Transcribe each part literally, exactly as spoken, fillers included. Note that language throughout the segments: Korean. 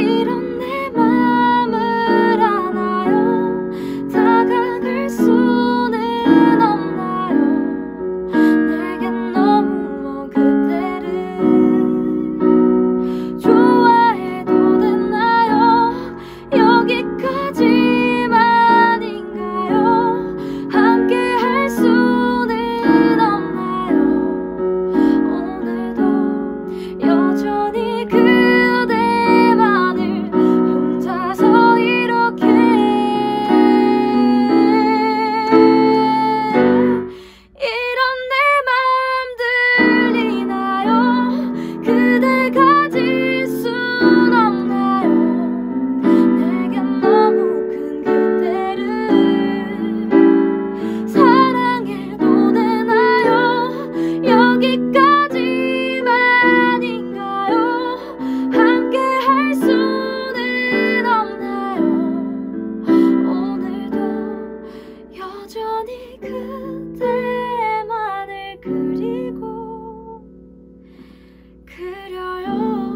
이런 내 맘을 아나요? 다가갈 수는 없나요? 내겐 너무 먼 그대를 좋아해도 되나요? 여기까지만인가요? 함께 할 수는 없나요? 오늘도 여전히 그대만을 혼자서 이렇게 이런 내 맘 들리나요? 그댈 가질 순 없나요? 내겐 너무 큰 그대를 사랑해도 되나요? 여기까지만인가요? 함께 할 수는 없나요? 오늘도 여전히 그대만을 그리고 그려요.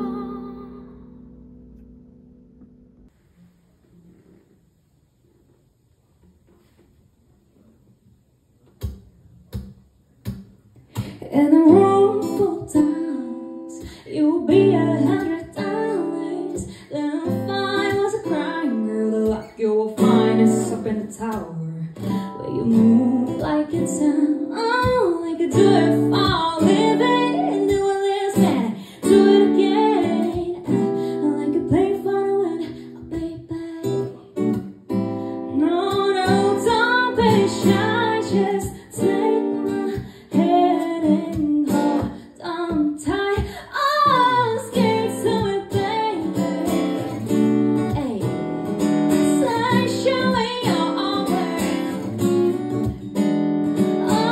In a room full of diamonds, you'll be a hundred dollars. Then I'll find was a crying girl to lock your finest up in the tower, where you move like it's time. Oh, I could do it for a living, do it this and do it again. I like to play for the win, oh baby. No, no, don't be shy, just take my head and hold on tight. Oh, scared to it, baby. Hey, it's like showing your own world. Oh,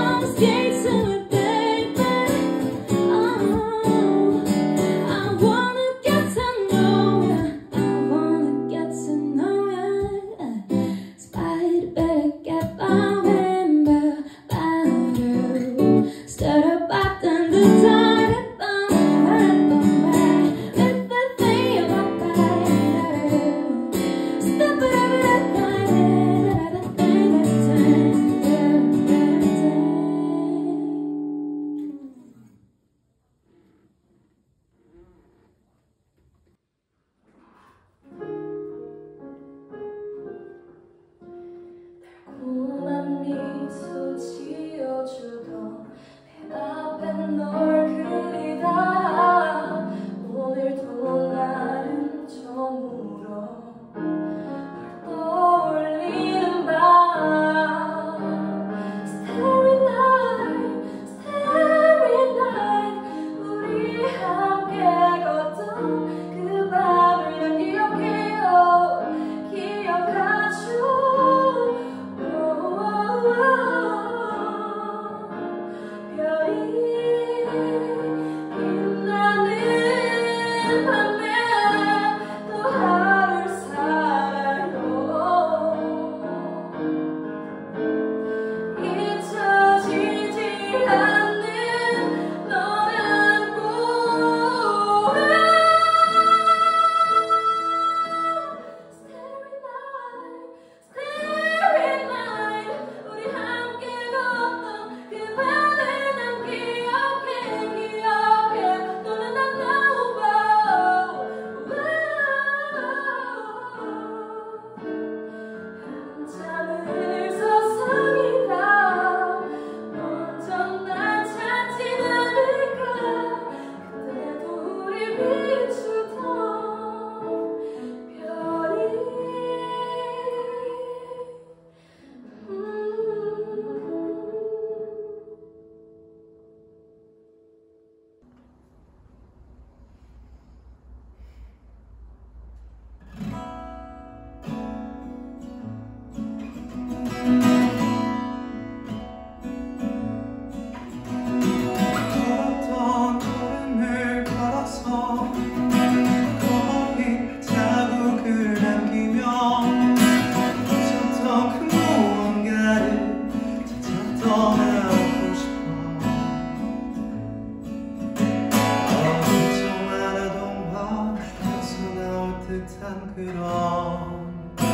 듯한 그런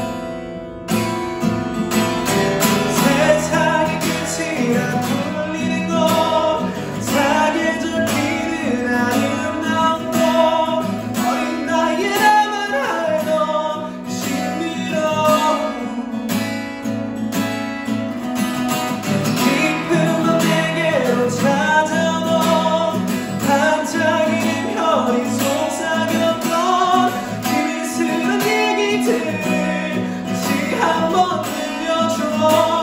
세상의 끝이라 불리는 것 사계절 피는 아름다운 것 어린 나이에 나만 알던 신비로운 깊은 밤 내게로 찾아온 반짝이는 별이 속삭였던 비밀스런 얘기들 다시 한번 들려줘.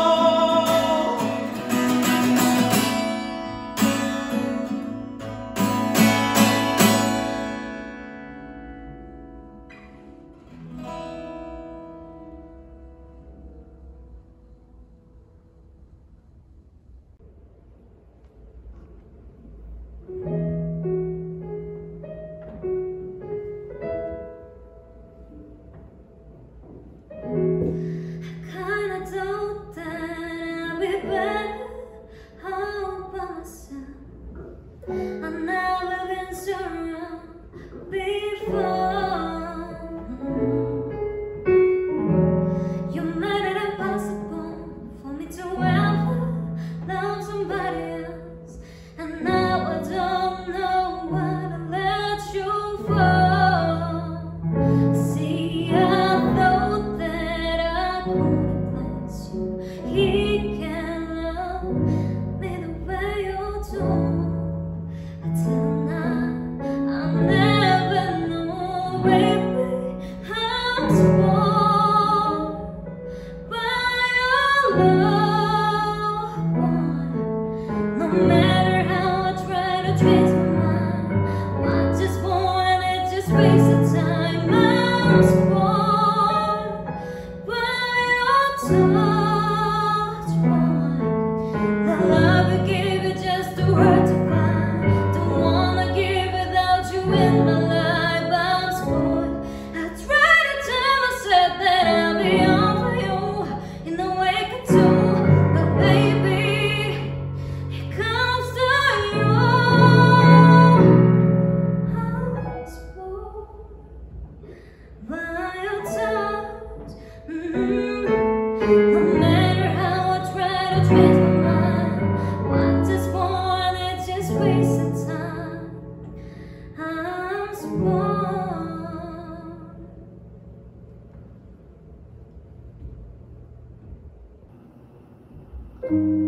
Thank you.